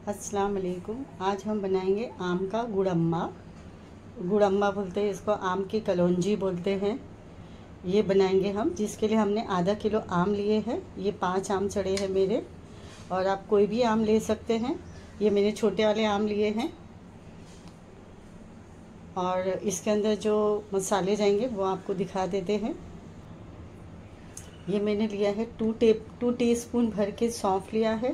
अस्सलाम वालेकुम। आज हम बनाएंगे आम का गुड़म्बा। गुड़म्बा बोलते हैं इसको, आम की कलौंजी बोलते हैं। ये बनाएंगे हम, जिसके लिए हमने आधा किलो आम लिए हैं। ये 5 आम चढ़े हैं मेरे, और आप कोई भी आम ले सकते हैं। ये मैंने छोटे वाले आम लिए हैं। और इसके अंदर जो मसाले जाएंगे वो आपको दिखा देते हैं। ये मैंने लिया है 2 टीस्पून भर के सौंफ लिया है।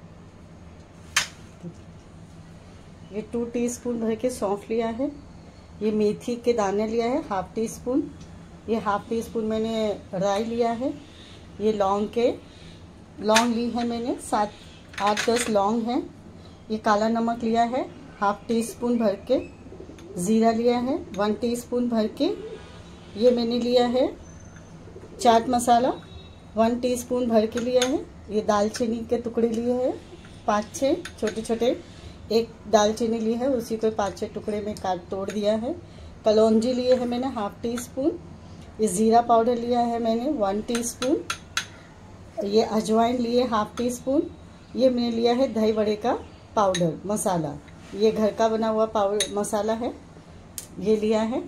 ये 2 टीस्पून भर के सौंफ लिया है। ये मेथी के दाने लिया है 1/2 टीस्पून। ये 1/2 टीस्पून मैंने राई लिया है। ये लौंग ली है मैंने, 7-8-10 लौंग हैं। ये काला नमक लिया है 1/2 टीस्पून भर के। ज़ीरा लिया है 1 टीस्पून भर के। ये मैंने लिया है चाट मसाला 1 टीस्पून भर के लिया है। ये दालचीनी के टुकड़े लिए हैं 5-6 छोटे छोटे। एक दालचीनी ली है, उसी को 5-6 टुकड़े में तोड़ दिया है। कलौंजी लिए है मैंने 1/2 टीस्पून। ये ज़ीरा पाउडर लिया है मैंने 1 टीस्पून। ये अजवाइन लिए 1/2 टीस्पून। ये मैंने लिया है दही बड़े का पाउडर मसाला, ये घर का बना हुआ पाउडर मसाला है, ये लिया है।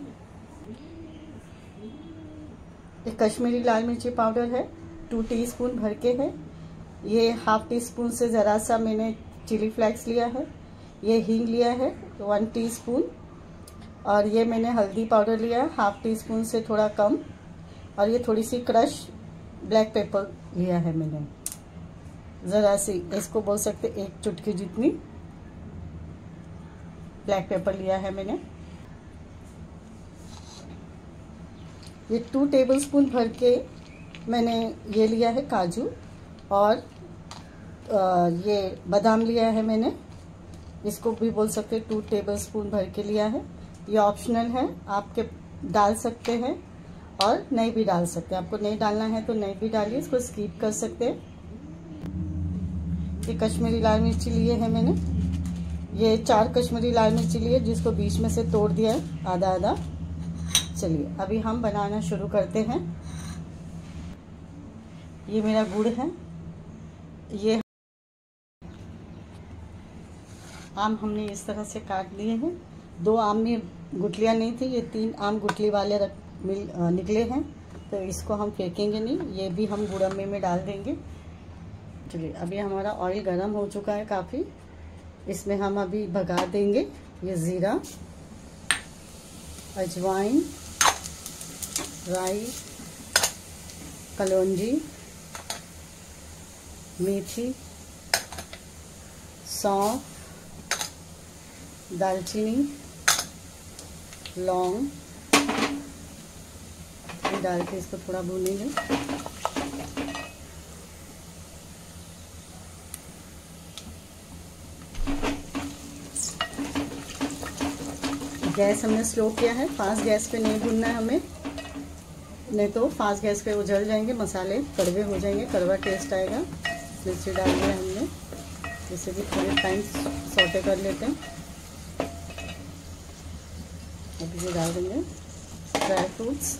ये कश्मीरी लाल मिर्ची पाउडर है 2 टीस्पून भर के है। ये 1/2 टीस्पून से ज़रा सा मैंने चिली फ्लेक्स लिया है। ये हींग लिया है 1 टीस्पून। और ये मैंने हल्दी पाउडर लिया है 1/2 टीस्पून से थोड़ा कम। और ये थोड़ी सी क्रश ब्लैक पेपर लिया है मैंने, ज़रा सी, इसको बोल सकते 1 चुटकी जितनी ब्लैक पेपर लिया है मैंने। ये 2 टेबलस्पून भर के मैंने ये लिया है काजू। और ये बादाम लिया है मैंने, इसको भी बोल सकते 2 टेबलस्पून भर के लिया है। ये ऑप्शनल है, आपके डाल सकते हैं और नहीं भी डाल सकते। आपको नहीं डालना है तो नहीं भी डालिए, इसको स्किप कर सकते हैं। ये कश्मीरी लाल मिर्ची लिए है मैंने, ये 4 कश्मीरी लाल मिर्ची लिए, जिसको बीच में से तोड़ दिया है आधा आधा। चलिए अभी हम बनाना शुरू करते हैं। ये मेरा गुड़ है। ये आम हमने इस तरह से काट लिए हैं। 2 आम में गुठलियाँ नहीं थी, ये 3 आम गुठली वाले निकले हैं, तो इसको हम फेंकेंगे नहीं, ये भी हम गुड़म्बे में डाल देंगे। चलिए अभी हमारा ऑयल गर्म हो चुका है काफ़ी, इसमें हम अभी भगा देंगे ये ज़ीरा, अजवाइन, राई, कलौंजी, मेथी, सौंफ, दालचीनी, लौंग, ये डाल के इसको थोड़ा भूनेंगे। गैस हमने स्लो किया है, फास्ट गैस पे नहीं भूनना है हमें, नहीं तो फास्ट गैस पे वो जल जाएंगे, मसाले कड़वे हो जाएंगे, कड़वा टेस्ट आएगा। मिर्ची डाल दिया हमने, इसे भी थोड़े टाइम सौटे कर लेते हैं। अभी ये डाल देंगे ड्राई फ्रूट्स।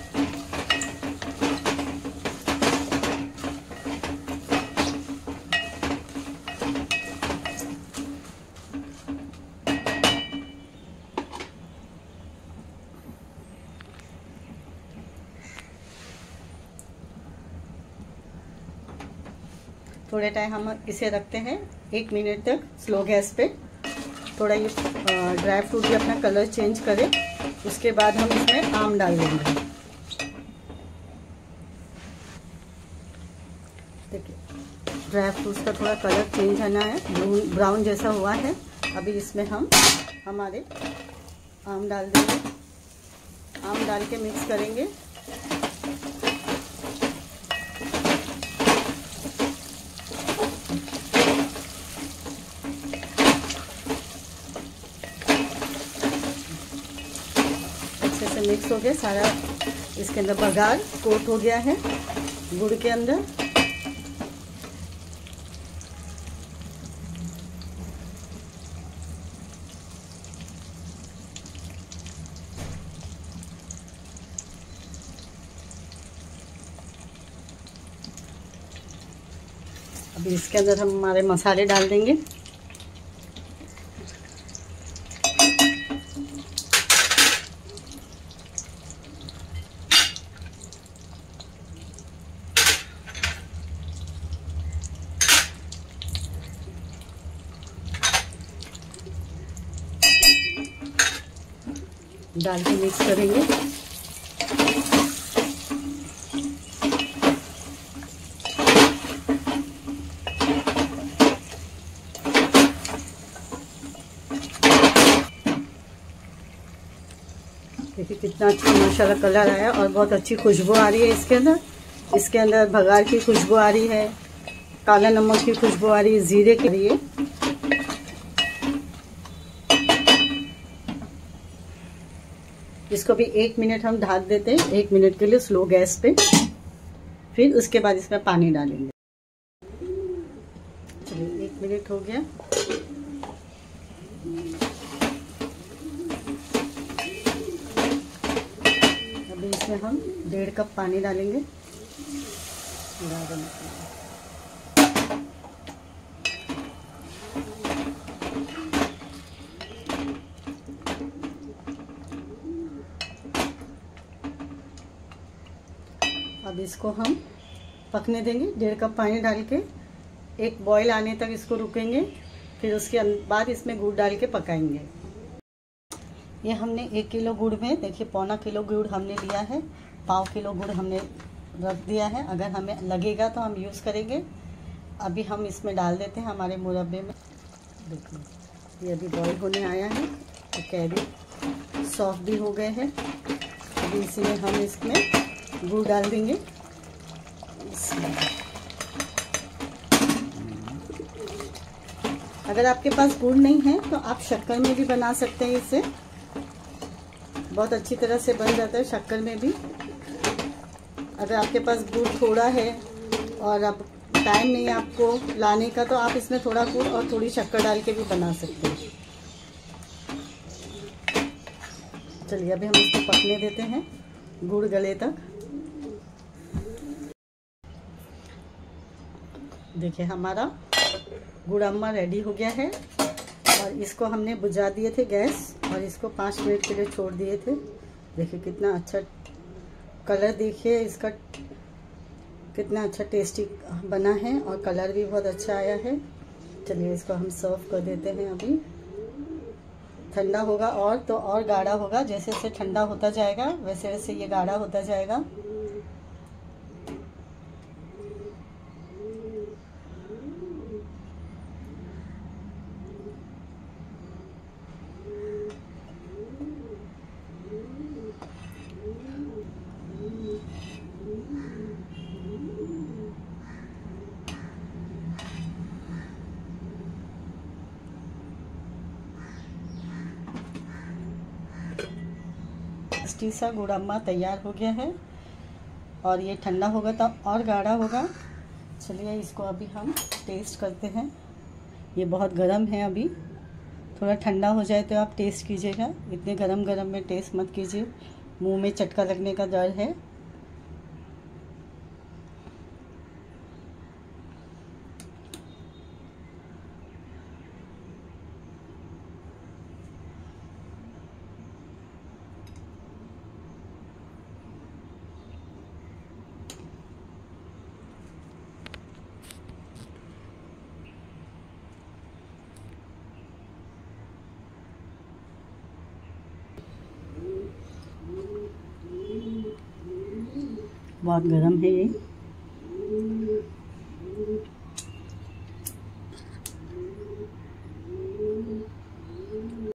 थोड़े टाइम हम इसे रखते हैं 1 मिनट तक स्लो गैस पे। थोड़ा ये ड्राई फ्रूट भी अपना कलर चेंज करे, उसके बाद हम इसमें आम डाल देंगे। देखिए ड्राई फ्रूट्स का थोड़ा कलर चेंज आना है, ब्राउन जैसा हुआ है। अभी इसमें हम हमारे आम डाल देंगे। आम डाल के मिक्स करेंगे। अच्छे से मिक्स हो गया सारा, इसके अंदर बघार कोट हो गया है गुड़ के अंदर। अभी इसके अंदर हम हमारे मसाले डाल देंगे। डाल के मिक्स करेंगे। देखिए कितना अच्छा माशाल्लाह कलर आया और बहुत अच्छी खुशबू आ रही है इसके अंदर। इसके अंदर बघार की खुशबू आ रही है, काला नमक की खुशबू आ रही है, जीरे के लिए। इसको भी 1 मिनट हम ढक देते हैं, 1 मिनट के लिए स्लो गैस पे। फिर उसके बाद इसमें पानी डालेंगे। चलिए 1 मिनट हो गया। अभी इसमें हम 1.5 कप पानी डालेंगे। अब इसको हम पकने देंगे। 1.5 कप पानी डाल के एक बॉईल आने तक इसको रुकेंगे। फिर उसके बाद इसमें गुड़ डाल के पकाएंगे। ये हमने 1 किलो गुड़ में देखिए 1.25 किलो गुड़ हमने लिया है। 1/2 किलो गुड़ हमने रख दिया है। अगर हमें लगेगा तो हम यूज़ करेंगे। अभी हम इसमें डाल देते हैं हमारे मुरब्बे में। देखिए ये अभी बॉईल होने आया है तो कैरी सॉफ्ट भी हो गए हैं। अभी इसमें हम इसमें गुड़ डाल देंगे। अगर आपके पास गुड़ नहीं है तो आप शक्कर में भी बना सकते हैं। इससे बहुत अच्छी तरह से बन जाता है शक्कर में भी। अगर आपके पास गुड़ थोड़ा है और अब टाइम नहीं है आपको लाने का तो आप इसमें थोड़ा गुड़ और थोड़ी शक्कर डाल के भी बना सकते हैं। चलिए अभी हम इसको पकने देते हैं गुड़ गले तक। देखिए हमारा गुड़ अम्मा रेडी हो गया है और इसको हमने बुझा दिए थे गैस और इसको 5 मिनट के लिए छोड़ दिए थे। देखिए कितना अच्छा कलर, देखिए इसका कितना अच्छा टेस्टी बना है और कलर भी बहुत अच्छा आया है। चलिए इसको हम सर्व कर देते हैं। अभी ठंडा होगा और तो और गाढ़ा होगा। जैसे जैसे ठंडा होता जाएगा वैसे वैसे ये गाढ़ा होता जाएगा। टेस्टी सा गुड़ अम्मा तैयार हो गया है और ये ठंडा होगा तो और गाढ़ा होगा। चलिए इसको अभी हम टेस्ट करते हैं। ये बहुत गर्म है, अभी थोड़ा ठंडा हो जाए तो आप टेस्ट कीजिएगा। इतने गरम गरम में टेस्ट मत कीजिए, मुंह में चटका लगने का डर है। बहुत गर्म है ये।